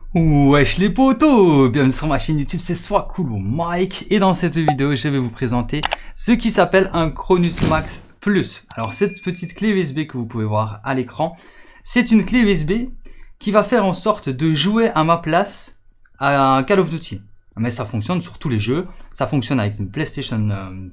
Wesh les potos, bienvenue sur ma chaîne YouTube, c'est Swagcool Mike et dans cette vidéo je vais vous présenter ce qui s'appelle un Cronus Max Plus. Alors cette petite clé USB que vous pouvez voir à l'écran, c'est une clé USB qui va faire en sorte de jouer à ma place à Call of Duty. Mais ça fonctionne sur tous les jeux, ça fonctionne avec une PlayStation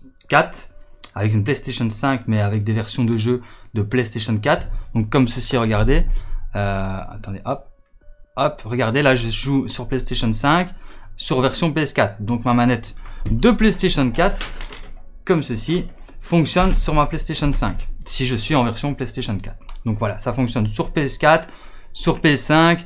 4, avec une PlayStation 5 mais avec des versions de jeux de PlayStation 4. Donc comme ceci, regardez, attendez hop. Hop, regardez, là je joue sur PlayStation 5, sur version PS4. Donc ma manette de PlayStation 4, comme ceci, fonctionne sur ma PlayStation 5, si je suis en version PlayStation 4. Donc voilà, ça fonctionne sur PS4, sur PS5,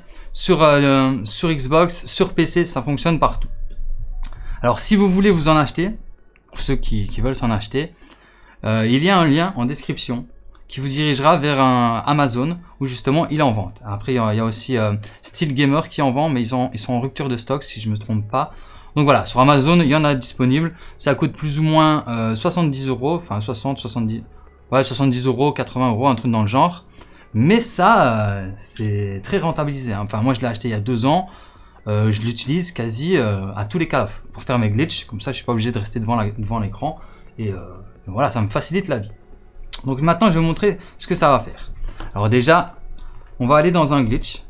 sur Xbox, sur PC, ça fonctionne partout. Alors si vous voulez vous en acheter, pour ceux qui veulent s'en acheter, il y a un lien en description qui vous dirigera vers un Amazon où justement il est en vente. Après il y a aussi Steel Gamer qui en vend, mais ils sont en rupture de stock si je me trompe pas. Donc voilà, sur Amazon il y en a disponible, ça coûte plus ou moins 70 euros, enfin 70 euros, 80 euros, un truc dans le genre. Mais ça c'est très rentabilisé, hein. Enfin moi je l'ai acheté il y a 2 ans, je l'utilise quasi à tous les cas pour faire mes glitches, comme ça je suis pas obligé de rester devant l'écran et voilà, ça me facilite la vie. Donc maintenant je vais vous montrer ce que ça va faire. Alors déjà on va aller dans un glitch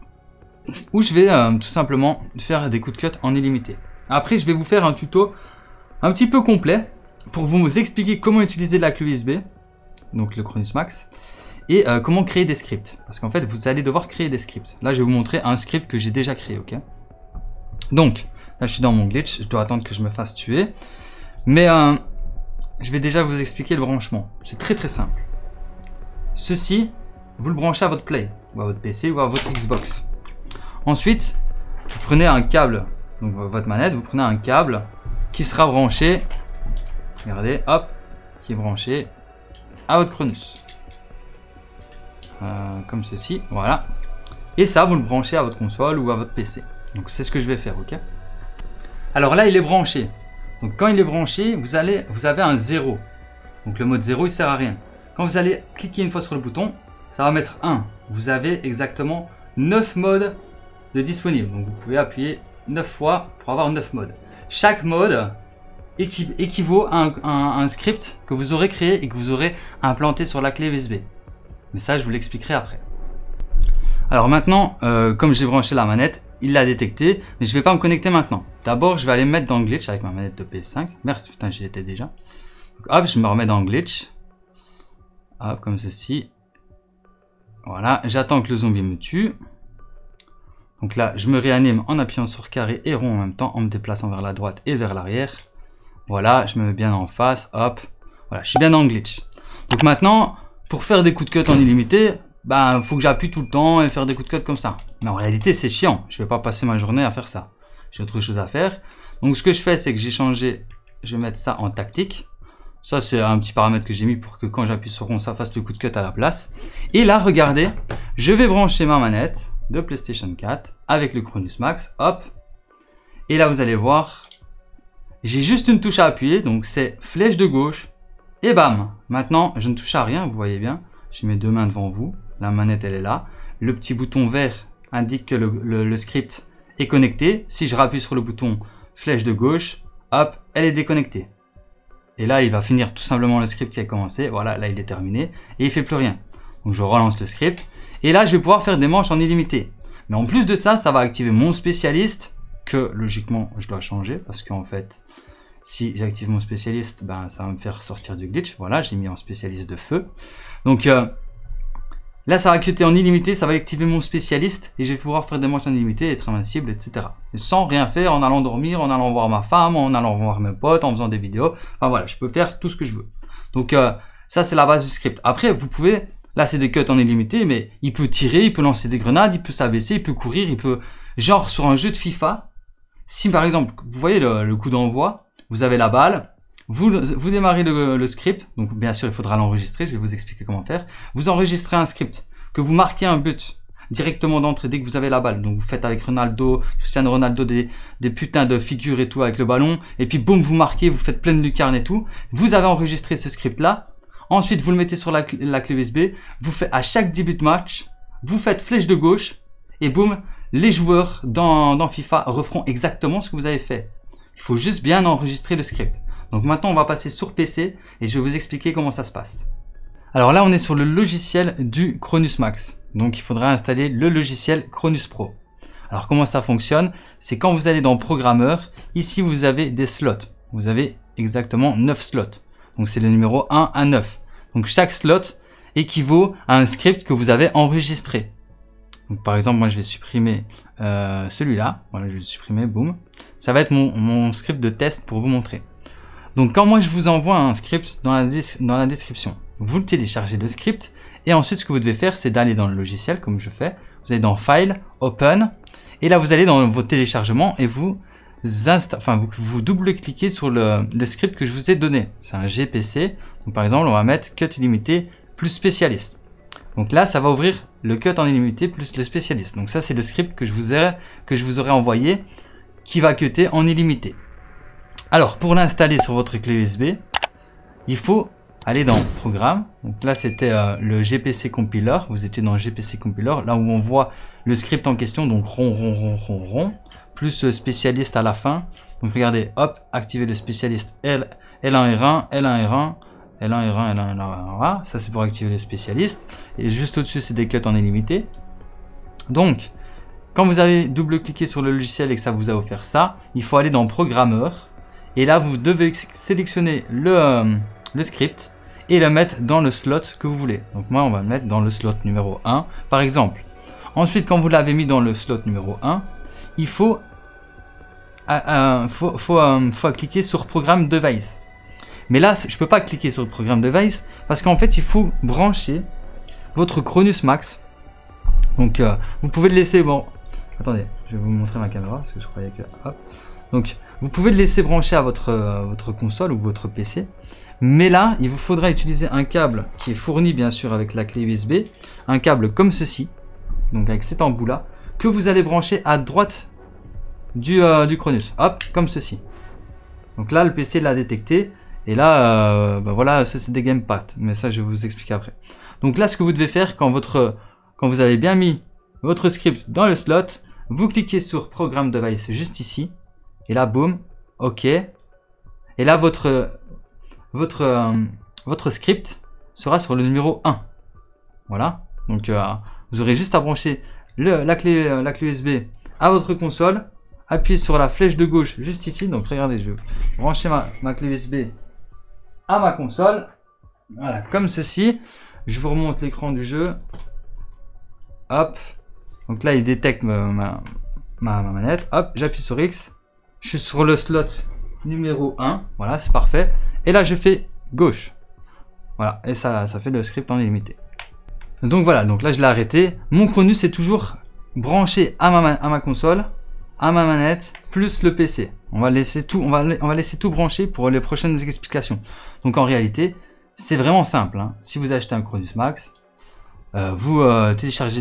où je vais tout simplement faire des coups de cut en illimité. Après je vais vous faire un tuto un petit peu complet pour vous expliquer comment utiliser la clé USB, donc le Cronus Max, et comment créer des scripts. Parce qu'en fait vous allez devoir créer des scripts. Là je vais vous montrer un script que j'ai déjà créé, ok. Donc là je suis dans mon glitch, je dois attendre que je me fasse tuer. Mais je vais déjà vous expliquer le branchement. C'est très simple. Ceci, vous le branchez à votre Play, ou à votre PC, ou à votre Xbox. Ensuite, vous prenez un câble, donc votre manette, vous prenez un câble qui sera branché, regardez, hop, qui est branché à votre Cronus. Comme ceci, voilà. Et ça, vous le branchez à votre console ou à votre PC. Donc c'est ce que je vais faire, ok. Alors là, il est branché. Donc quand il est branché, vous avez un 0. Donc le mode 0 il sert à rien. Quand vous allez cliquer une fois sur le bouton, ça va mettre 1. Vous avez exactement 9 modes de disponibles. Donc vous pouvez appuyer 9 fois pour avoir 9 modes. Chaque mode équivaut à un script que vous aurez créé et que vous aurez implanté sur la clé USB. Mais ça je vous l'expliquerai après. Alors maintenant, comme j'ai branché la manette, il l'a détecté, mais je vais pas me connecter maintenant. D'abord, je vais aller me mettre dans le glitch avec ma manette de PS5. Merde, putain, j'y étais déjà. Donc, hop, je me remets dans le glitch. Hop, comme ceci. Voilà, j'attends que le zombie me tue. Donc là, je me réanime en appuyant sur carré et rond en même temps, en me déplaçant vers la droite et vers l'arrière. Voilà, je me mets bien en face. Hop, voilà, je suis bien dans le glitch. Donc maintenant, pour faire des coups de cut en illimité, ben, faut que j'appuie tout le temps et faire des coups de cut comme ça. Mais en réalité, c'est chiant. Je vais pas passer ma journée à faire ça. J'ai autre chose à faire. Donc, ce que je fais, c'est que j'ai changé. Je vais mettre ça en tactique. Ça, c'est un petit paramètre que j'ai mis pour que quand j'appuie sur rond, ça fasse le coup de cut à la place. Et là, regardez, je vais brancher ma manette de PlayStation 4 avec le Cronus Max. Hop. Et là, vous allez voir, j'ai juste une touche à appuyer. Donc, c'est flèche de gauche. Et bam. Maintenant, je ne touche à rien. Vous voyez bien. J'ai mes 2 mains devant vous. La manette elle est là, le petit bouton vert indique que le script est connecté. Si je rappuie sur le bouton flèche de gauche, hop, elle est déconnectée. Et là il va finir tout simplement le script qui a commencé. Voilà, là il est terminé et il fait plus rien. Donc je relance le script et là je vais pouvoir faire des manches en illimité. Mais en plus de ça, ça va activer mon spécialiste que logiquement je dois changer parce qu'en fait si j'active mon spécialiste, ben ça va me faire sortir du glitch. Voilà, j'ai mis en spécialiste de feu. Donc là, ça va cutter en illimité, ça va activer mon spécialiste et je vais pouvoir faire des manches en illimité, être invincible, etc. Et sans rien faire, en allant dormir, en allant voir ma femme, en allant voir mes potes, en faisant des vidéos. Enfin voilà, je peux faire tout ce que je veux. Donc ça, c'est la base du script. Après, vous pouvez, là c'est des cuts en illimité, mais il peut tirer, il peut lancer des grenades, il peut s'abaisser, il peut courir, il peut... Genre sur un jeu de FIFA, si par exemple, vous voyez le coup d'envoi, vous avez la balle, vous démarrez le script, donc bien sûr il faudra l'enregistrer, je vais vous expliquer comment faire. Vous enregistrez un script, que vous marquez un but directement d'entrée dès que vous avez la balle. Donc vous faites avec Ronaldo, Cristiano Ronaldo des putains de figures et tout avec le ballon, et puis boum, vous marquez, vous faites pleine lucarne et tout. Vous avez enregistré ce script là, ensuite vous le mettez sur la clé USB, vous faites à chaque début de match, vous faites flèche de gauche, et boum, les joueurs dans FIFA referont exactement ce que vous avez fait. Il faut juste bien enregistrer le script. Donc maintenant, on va passer sur PC et je vais vous expliquer comment ça se passe. Alors là, on est sur le logiciel du Cronus Max. Donc il faudra installer le logiciel Cronus Pro. Alors comment ça fonctionne? C'est quand vous allez dans Programmeur, ici vous avez des slots. Vous avez exactement 9 slots. Donc c'est le numéro 1 à 9. Donc chaque slot équivaut à un script que vous avez enregistré. Donc par exemple, moi je vais supprimer celui-là. Voilà, je vais le supprimer, boum. Ça va être mon script de test pour vous montrer. Donc quand moi je vous envoie un script dans la description, vous téléchargez le script et ensuite ce que vous devez faire, c'est d'aller dans le logiciel comme je fais. Vous allez dans File, Open, et là vous allez dans vos téléchargements et vous double-cliquez sur le script que je vous ai donné. C'est un GPC. Donc par exemple, on va mettre Cut illimité plus spécialiste. Donc là, ça va ouvrir le Cut en illimité plus le spécialiste. Donc ça, c'est le script que je vous aurais envoyé qui va cutter en illimité. Alors, pour l'installer sur votre clé USB, il faut aller dans Programme. Donc là, c'était le GPC Compiler. Vous étiez dans le GPC Compiler, là où on voit le script en question, donc rond, plus spécialiste à la fin. Donc regardez, hop, activer le spécialiste L1R1, L1R1, L1R1, L1R1, ça c'est pour activer le spécialiste. Et juste au-dessus, c'est des cuts en illimité. Donc, quand vous avez double-cliqué sur le logiciel et que ça vous a offert ça, il faut aller dans Programmeur. Et là, vous devez sélectionner le script et le mettre dans le slot que vous voulez. Donc moi, on va le mettre dans le slot numéro 1, par exemple. Ensuite, quand vous l'avez mis dans le slot numéro 1, il faut cliquer sur Programme Device. Mais là, je ne peux pas cliquer sur le Programme Device parce qu'en fait, il faut brancher votre Cronus Max. Donc, vous pouvez le laisser... Bon, attendez, je vais vous montrer ma caméra parce que je croyais que... Hop. Donc, vous pouvez le laisser brancher à votre console ou votre PC. Mais là, il vous faudra utiliser un câble qui est fourni, bien sûr, avec la clé USB. Un câble comme ceci, donc avec cet embout-là, que vous allez brancher à droite du Cronus. Hop, comme ceci. Donc là, le PC l'a détecté. Et là, voilà, ça c'est des gamepads. Mais ça, je vais vous expliquer après. Donc là, ce que vous devez faire quand vous avez bien mis votre script dans le slot, vous cliquez sur Programme Device juste ici. Et là, boum, OK. Et là, votre script sera sur le numéro 1. Voilà. Donc, vous aurez juste à brancher la clé USB à votre console. Appuyez sur la flèche de gauche juste ici. Donc, regardez, je vais brancher ma clé USB à ma console. Voilà, comme ceci. Je vous remonte l'écran du jeu. Hop. Donc là, il détecte ma manette. Hop, j'appuie sur X. Je suis sur le slot numéro 1. Voilà, c'est parfait. Et là, je fais gauche. Voilà, et ça fait le script en illimité. Donc voilà, donc là, je l'ai arrêté. Mon Cronus est toujours branché à ma console, à ma manette, plus le PC. On va laisser tout brancher pour les prochaines explications. Donc en réalité, c'est vraiment simple. Hein. Si vous achetez un Cronus Max, vous téléchargez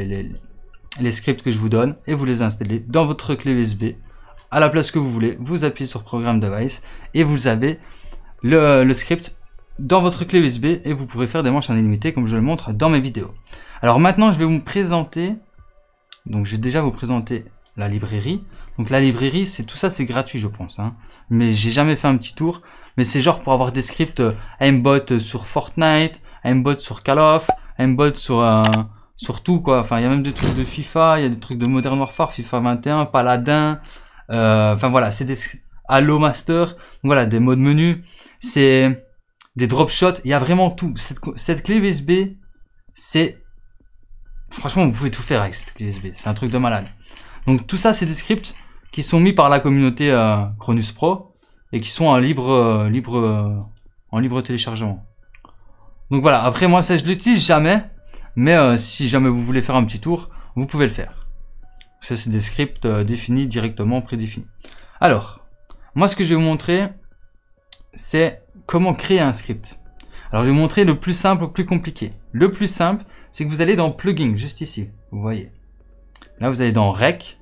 les scripts que je vous donne et vous les installez dans votre clé USB. À la place que vous voulez, vous appuyez sur Programme Device et vous avez le script dans votre clé USB et vous pourrez faire des manches en illimité comme je le montre dans mes vidéos. Alors maintenant, je vais vous présenter, donc je vais déjà vous présenter la librairie. Donc la librairie, tout ça, c'est gratuit, je pense. Hein. Mais j'ai jamais fait un petit tour. Mais c'est genre pour avoir des scripts aimbot sur Fortnite, aimbot sur Call of, aimbot sur tout quoi. Enfin, il y a même des trucs de FIFA, il y a des trucs de Modern Warfare, FIFA 21, Paladin. Enfin voilà, c'est des Halo Master. Donc, voilà, des modes menu. C'est des drop shots. Il y a vraiment tout. Cette clé USB, c'est franchement, vous pouvez tout faire avec cette clé USB. C'est un truc de malade. Donc tout ça, c'est des scripts qui sont mis par la communauté Cronus Pro et qui sont en libre téléchargement. Donc voilà, après moi ça je l'utilise jamais, mais si jamais vous voulez faire un petit tour, vous pouvez le faire. Ça c'est des scripts définis directement, prédéfinis. Alors, moi ce que je vais vous montrer, c'est comment créer un script. Alors je vais vous montrer le plus simple au plus compliqué. Le plus simple, c'est que vous allez dans Plugin, juste ici, vous voyez. Là vous allez dans Rec.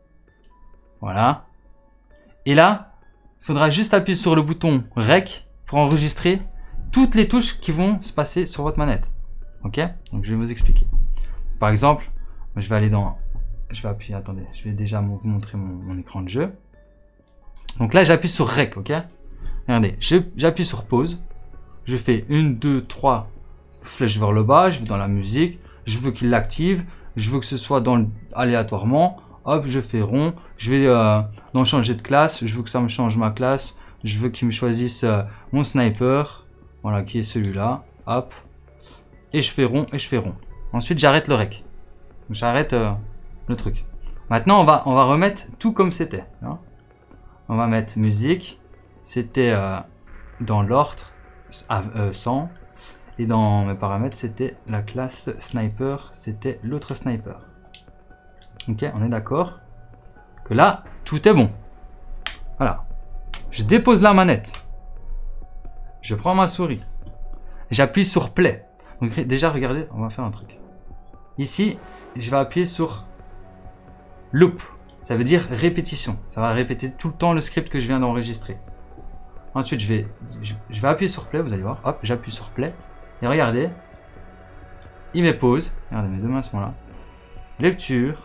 Voilà. Et là, il faudra juste appuyer sur le bouton Rec pour enregistrer toutes les touches qui vont se passer sur votre manette. Ok? Donc je vais vous expliquer. Par exemple, je vais aller dans je vais appuyer, attendez, je vais déjà vous montrer mon écran de jeu. Donc là, j'appuie sur Rec, ok? Regardez, j'appuie sur Pause. Je fais 1, 2, 3 flèches vers le bas, je vais dans la musique, je veux qu'il l'active, je veux que ce soit dans aléatoirement. Hop, je fais rond, je vais dans changer de classe, je veux que ça me change ma classe, je veux qu'il me choisisse mon sniper, voilà, qui est celui-là, hop, et je fais rond, et je fais rond. Ensuite, j'arrête le rec, j'arrête le truc. Maintenant, on va remettre tout comme c'était. Hein. On va mettre musique, c'était dans l'ordre 100, et dans mes paramètres, c'était la classe sniper, c'était l'autre sniper. Ok, on est d'accord que là, tout est bon. Voilà. Je dépose la manette. Je prends ma souris. J'appuie sur Play. Donc déjà, regardez, on va faire un truc. Ici, je vais appuyer sur Loop. Ça veut dire répétition. Ça va répéter tout le temps le script que je viens d'enregistrer. Ensuite, je vais appuyer sur Play, vous allez voir. Hop, j'appuie sur Play. Et regardez. Il met pause. Regardez, mes deux mains sont là. Lecture.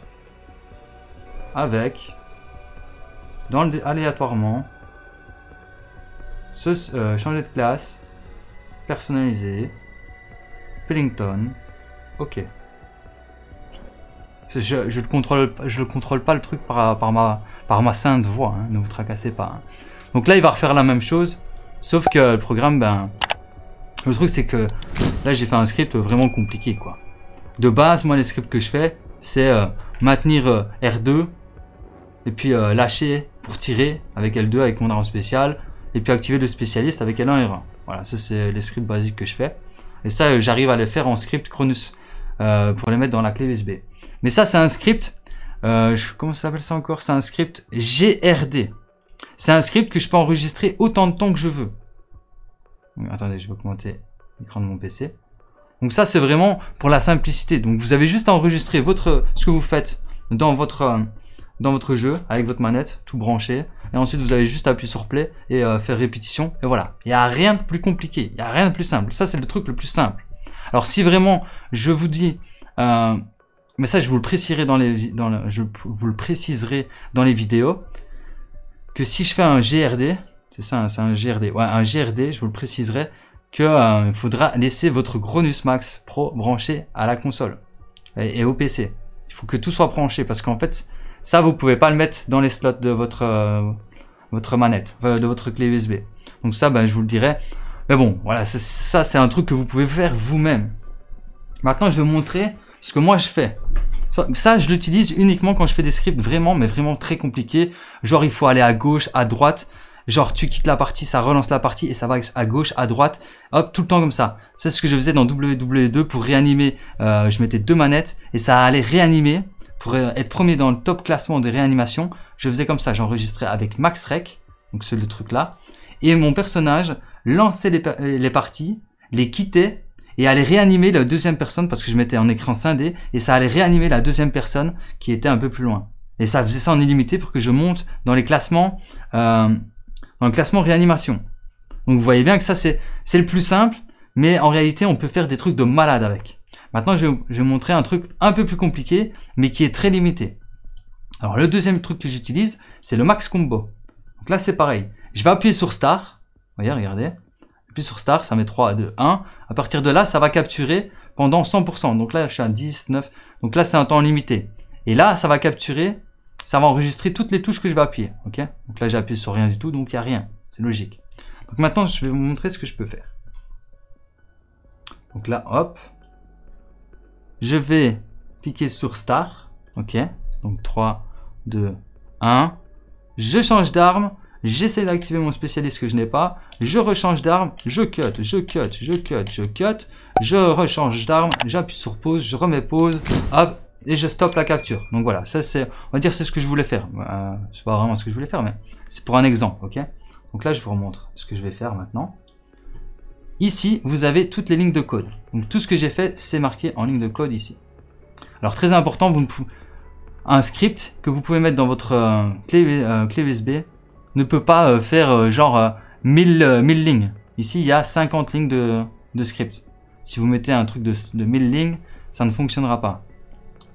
Avec, aléatoirement, changer de classe, personnaliser, Pillington, ok. Je le contrôle pas le truc par ma sainte voix, hein, ne vous tracassez pas. Hein. Donc là, il va refaire la même chose, sauf que le programme, ben, le truc c'est que là, j'ai fait un script vraiment compliqué, quoi. De base, moi, les scripts que je fais, c'est maintenir R2. Et puis lâcher pour tirer avec L2 avec mon arme spéciale. Et puis activer le spécialiste avec L1 R1. Voilà, ça c'est les scripts basiques que je fais. Et ça, j'arrive à les faire en script Cronus pour les mettre dans la clé USB. Mais ça, c'est un script, comment ça s'appelle ça encore? C'est un script GRD. C'est un script que je peux enregistrer autant de temps que je veux. Attendez, je vais augmenter l'écran de mon PC. Donc ça, c'est vraiment pour la simplicité. Donc vous avez juste à enregistrer ce que vous faites dans votre jeu avec votre manette, tout branché, et ensuite vous avez juste à appuyer sur Play et faire répétition, et voilà. Il n'y a rien de plus compliqué, il n'y a rien de plus simple. Ça, c'est le truc le plus simple. Alors si vraiment je vous dis, mais ça je vous le préciserai je vous le préciserai dans les vidéos, que si je fais un GRD, c'est ça, c'est un GRD, ouais, un GRD, je vous le préciserai, que il faudra laisser votre Cronus Max Pro branché à la console et au PC. Il faut que tout soit branché, parce qu'en fait, ça, vous pouvez pas le mettre dans les slots de votre manette, de votre clé USB. Donc ça, ben, je vous le dirai. Mais bon, voilà, ça, c'est un truc que vous pouvez faire vous-même. Maintenant, je vais vous montrer ce que moi, je fais. Ça, je l'utilise uniquement quand je fais des scripts vraiment, mais vraiment très compliqués. Genre, il faut aller à gauche, à droite. Genre, tu quittes la partie, ça relance la partie et ça va à gauche, à droite. Hop, tout le temps comme ça. C'est ce que je faisais dans WWE2 pour réanimer. Je mettais deux manettes et ça allait réanimer. Pour être premier dans le top classement de réanimation, je faisais comme ça, j'enregistrais avec MaxRec, donc c'est le truc là, et mon personnage lançait les parties, les quittait et allait réanimer la deuxième personne, parce que je mettais en écran scindé, et ça allait réanimer la deuxième personne qui était un peu plus loin. Et ça faisait ça en illimité pour que je monte dans les classements, dans le classement réanimation. Donc vous voyez bien que ça c'est le plus simple, mais en réalité on peut faire des trucs de malade avec. Maintenant, je vais vous montrer un truc un peu plus compliqué, mais qui est très limité. Alors, le deuxième truc que j'utilise, c'est le Max Combo. Donc là, c'est pareil. Je vais appuyer sur Start. Vous voyez, regardez. J'appuie sur Start, ça met 3, 2, 1. À partir de là, ça va capturer pendant 100%. Donc là, je suis à 10, 9. Donc là, c'est un temps limité. Et là, ça va capturer, ça va enregistrer toutes les touches que je vais appuyer. Ok. Donc là, j'ai appuyé sur rien du tout, donc il n'y a rien. C'est logique. Donc maintenant, je vais vous montrer ce que je peux faire. Donc là, hop. Je vais cliquer sur Start, ok, donc 3, 2, 1, je change d'arme, j'essaie d'activer mon spécialiste que je n'ai pas, je rechange d'arme, je cut, je rechange d'arme, j'appuie sur pause, je remets pause, hop, et je stoppe la capture. Donc voilà, ça c'est, on va dire c'est ce que je voulais faire, c'est pas vraiment ce que je voulais faire, mais c'est pour un exemple, ok. Donc là je vous remontre ce que je vais faire maintenant. Ici, vous avez toutes les lignes de code. Donc tout ce que j'ai fait, c'est marqué en ligne de code ici. Alors très important, un script que vous pouvez mettre dans votre clé USB ne peut pas faire genre 1000 lignes. Ici, il y a 50 lignes de script. Si vous mettez un truc de 1000 lignes, ça ne fonctionnera pas.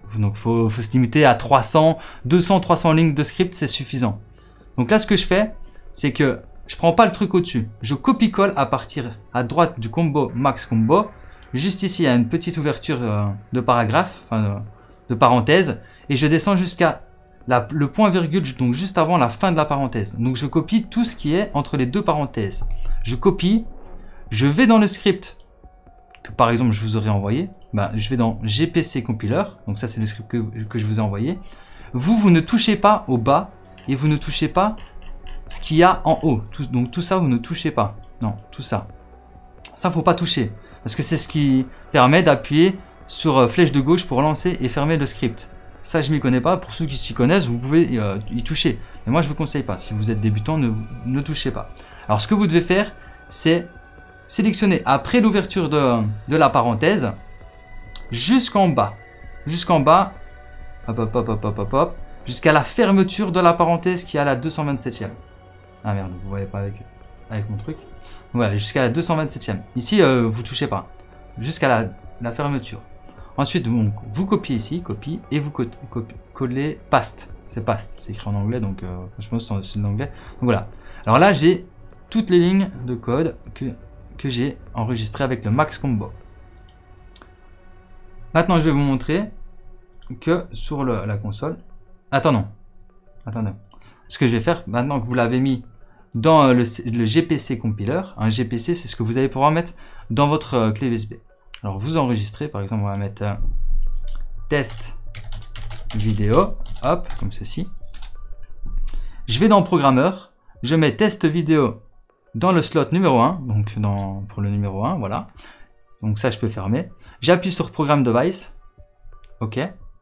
Donc faut se limiter à 200, 300 lignes de script, c'est suffisant. Donc là, ce que je fais, c'est que je prends pas le truc au-dessus. Je copie-colle à partir à droite du combo max combo. Juste ici, il y a une petite ouverture de paragraphe, enfin de parenthèse, et je descends jusqu'à le point virgule, donc juste avant la fin de la parenthèse. Donc je copie tout ce qui est entre les deux parenthèses. Je copie, je vais dans le script que par exemple je vous aurais envoyé. Je vais dans GPC compiler, donc ça c'est le script que je vous ai envoyé. Vous ne touchez pas au bas et vous ne touchez pas ce qu'il y a en haut. Donc tout ça vous ne touchez pas. Non, tout ça. Ça faut pas toucher parce que c'est ce qui permet d'appuyer sur flèche de gauche pour lancer et fermer le script. Ça, je m'y connais pas. Pour ceux qui s'y connaissent, vous pouvez y toucher. Mais moi, je vous conseille pas. Si vous êtes débutant, ne touchez pas. Alors, ce que vous devez faire, c'est sélectionner après l'ouverture de la parenthèse jusqu'en bas. Jusqu'en bas. Hop. Jusqu'à la fermeture de la parenthèse qui est à la 227e. Ah merde, vous voyez pas avec mon truc. Voilà, jusqu'à la 227e. Ici, vous touchez pas. Jusqu'à la fermeture. Ensuite, donc, vous copiez ici, copie, et vous collez paste. C'est paste, c'est écrit en anglais, donc franchement, c'est de l'anglais. Donc voilà. Alors là, j'ai toutes les lignes de code que j'ai enregistrées avec le max combo. Maintenant, je vais vous montrer que sur la console. Attendez. Ce que je vais faire, maintenant que vous l'avez mis dans le GPC compiler, un GPC, c'est ce que vous allez pouvoir mettre dans votre clé USB. Alors vous enregistrez, par exemple, on va mettre test vidéo, hop, comme ceci. Je vais dans programmeur, je mets test vidéo dans le slot numéro 1, donc pour le numéro 1, voilà. Donc ça, je peux fermer. J'appuie sur programme device, ok.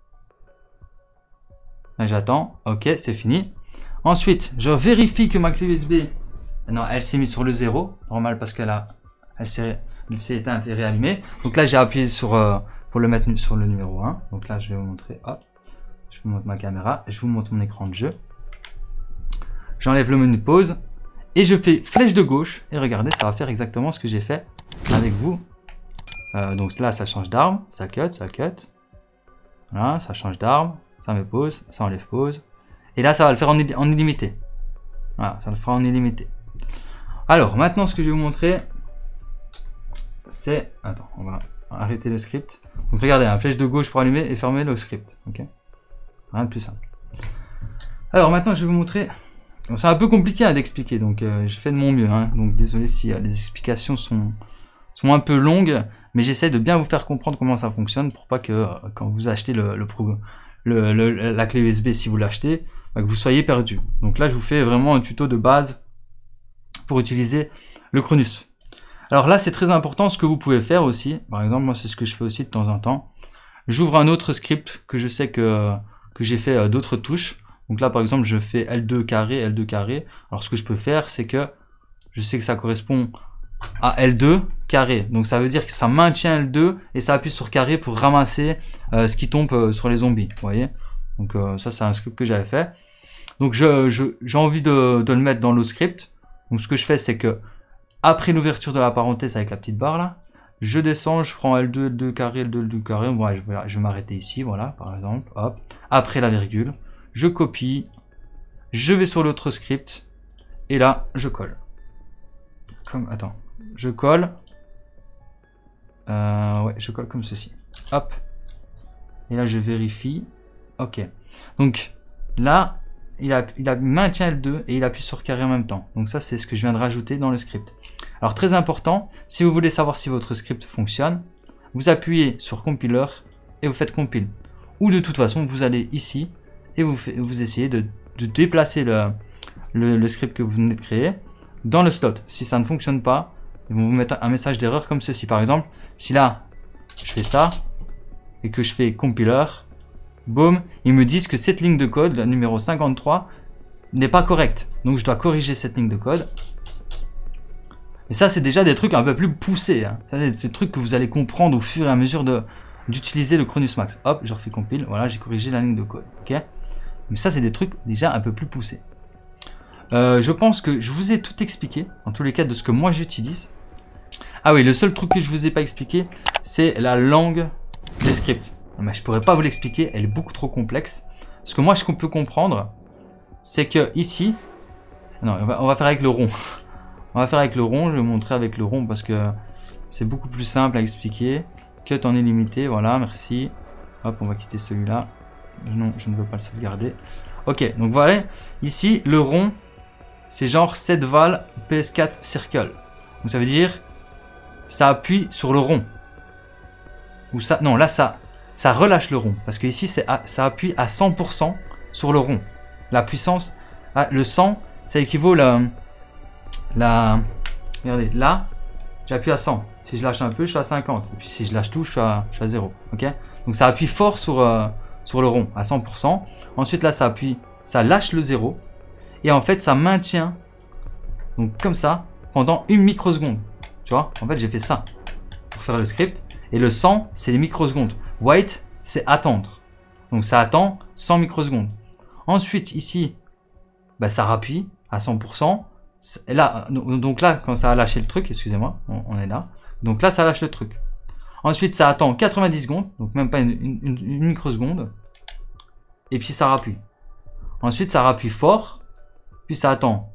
Là, j'attends, ok, c'est fini. Ensuite, je vérifie que ma clé USB, non, elle s'est mise sur le 0, normal parce qu'elle s'est éteinte et réallumée. Donc là, j'ai appuyé pour le mettre sur le numéro 1. Donc là, je vais vous montrer, hop, je vous montre ma caméra, je vous montre mon écran de jeu. J'enlève le menu pause et je fais flèche de gauche. Et regardez, ça va faire exactement ce que j'ai fait avec vous. Donc là, ça change d'arme, ça cut. Voilà, ça change d'arme, ça met pause, ça enlève pause. Et là, ça va le faire en illimité. Voilà, ça le fera en illimité. Alors, maintenant, ce que je vais vous montrer, c'est... Attends, on va arrêter le script. Donc, regardez, la flèche de gauche pour allumer et fermer le script. Ok, rien de plus simple. Alors, maintenant, je vais vous montrer... C'est un peu compliqué à l'expliquer, donc je fais de mon mieux. Hein. Donc, désolé si les explications sont un peu longues, mais j'essaie de bien vous faire comprendre comment ça fonctionne pour pas que quand vous achetez la clé USB, si vous l'achetez, que vous soyez perdu. Donc là, je vous fais vraiment un tuto de base pour utiliser le Cronus. Alors là, c'est très important ce que vous pouvez faire aussi. Par exemple, moi, c'est ce que je fais aussi de temps en temps. J'ouvre un autre script que je sais que j'ai fait d'autres touches. Donc là, par exemple, je fais L2 carré, L2 carré. Alors ce que je peux faire, c'est que je sais que ça correspond à L2 carré. Donc ça veut dire que ça maintient L2 et ça appuie sur carré pour ramasser ce qui tombe sur les zombies. Vous voyez? Donc ça, c'est un script que j'avais fait. Donc j'ai envie de le mettre dans le script. Donc ce que je fais, c'est que après l'ouverture de la parenthèse avec la petite barre là, je descends, je prends L2, L2 carré, L2, L2 carré. Voilà, je vais m'arrêter ici, voilà, par exemple. Hop. Après la virgule, je copie, je vais sur l'autre script et là, je colle. Attends, je colle. Ouais, je colle comme ceci. Hop. Et là, je vérifie. Ok. Donc là, il maintient L2 et il appuie sur carré en même temps. Donc ça, c'est ce que je viens de rajouter dans le script. Alors très important, si vous voulez savoir si votre script fonctionne, vous appuyez sur compiler et vous faites compile. Ou de toute façon, vous allez ici et vous essayez de déplacer le script que vous venez de créer dans le slot. Si ça ne fonctionne pas, ils vont vous mettre un message d'erreur comme ceci. Par exemple, si là, je fais ça et que je fais compiler, boum, ils me disent que cette ligne de code, la numéro 53, n'est pas correcte. Donc je dois corriger cette ligne de code. Et ça, c'est déjà des trucs un peu plus poussés. Hein. Ça, c'est des trucs que vous allez comprendre au fur et à mesure d'utiliser le Cronus Max. Hop, je refais compile. Voilà, j'ai corrigé la ligne de code. Ok. Mais ça, c'est des trucs déjà un peu plus poussés. Je pense que je vous ai tout expliqué, en tous les cas, de ce que moi j'utilise. Ah oui, le seul truc que je vous ai pas expliqué, c'est la langue des scripts. Mais je pourrais pas vous l'expliquer, elle est beaucoup trop complexe. Ce que moi je peux comprendre, c'est que ici, non, on va faire avec le rond. On va faire avec le rond, je vais vous montrer avec le rond parce que c'est beaucoup plus simple à expliquer. Cut en illimité, voilà, merci. Hop, on va quitter celui-là. Non, je ne veux pas le sauvegarder. Ok, donc voilà, ici, le rond, c'est genre 7 val PS4 circle. Donc ça veut dire, ça appuie sur le rond. Ou ça, non, là, ça relâche le rond. Parce que ici, ça appuie à 100% sur le rond. La puissance, le 100, ça équivaut regardez, là, j'appuie à 100. Si je lâche un peu, je suis à 50. Et puis si je lâche tout, je suis à 0. Ok? Donc ça appuie fort sur le rond, à 100%. Ensuite, là, ça lâche le 0. Et en fait, ça maintient, donc comme ça, pendant une microseconde. Tu vois? En fait, j'ai fait ça pour faire le script. Et le 100, c'est les microsecondes. Wait, c'est attendre. Donc ça attend 100 microsecondes. Ensuite, ici, bah, ça rappuie à 100%. Et là, donc là, quand ça a lâché le truc, excusez-moi, on est là. Donc là, ça lâche le truc. Ensuite, ça attend 90 secondes, donc même pas une microseconde. Et puis ça rappuie. Ensuite, ça rappuie fort. Puis ça attend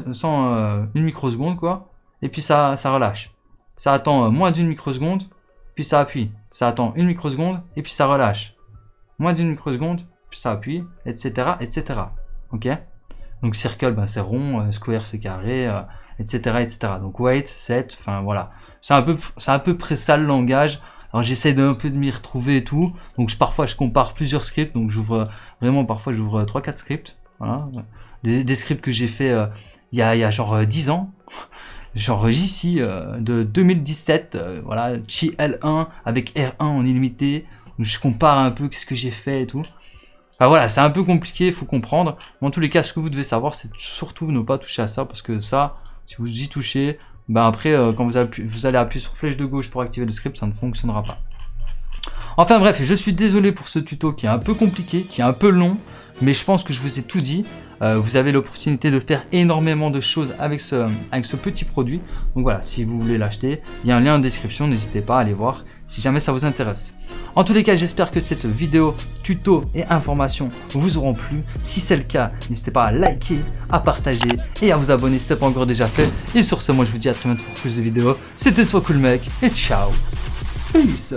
une microseconde, quoi. Et puis ça relâche. Ça attend moins d'une microseconde. Puis ça appuie. Ça attend une microseconde. Et puis ça relâche. Moins d'une microseconde. Puis ça appuie. Etc. etc. Ok? Donc circle, ben, c'est rond. Square, c'est carré. Etc. etc. Donc wait, set. Enfin voilà. C'est à peu près ça le langage. Alors j'essaie d'un peu de m'y retrouver et tout. Donc parfois je compare plusieurs scripts. Donc j'ouvre vraiment, parfois j'ouvre 3-4 scripts. Voilà. Des scripts que j'ai fait il y a genre 10 ans. Genre ici de 2017. Voilà. Chi L1 avec R1 en illimité. Je compare un peu qu'est-ce que j'ai fait et tout. Enfin voilà, c'est un peu compliqué, il faut comprendre. Mais en tous les cas, ce que vous devez savoir, c'est surtout ne pas toucher à ça. Parce que ça, si vous y touchez, ben après, quand vous allez appuyer sur flèche de gauche pour activer le script, ça ne fonctionnera pas. Enfin bref, je suis désolé pour ce tuto qui est un peu compliqué, qui est un peu long. Mais je pense que je vous ai tout dit. Vous avez l'opportunité de faire énormément de choses avec ce petit produit. Donc voilà, si vous voulez l'acheter, il y a un lien en description. N'hésitez pas à aller voir si jamais ça vous intéresse. En tous les cas, j'espère que cette vidéo, tuto et information vous auront plu. Si c'est le cas, n'hésitez pas à liker, à partager et à vous abonner si ce n'est pas encore déjà fait. Et sur ce, moi je vous dis à très bientôt pour plus de vidéos. C'était SoCoolMec et ciao. Peace.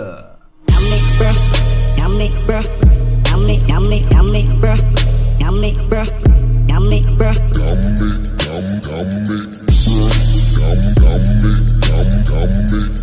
Yummy,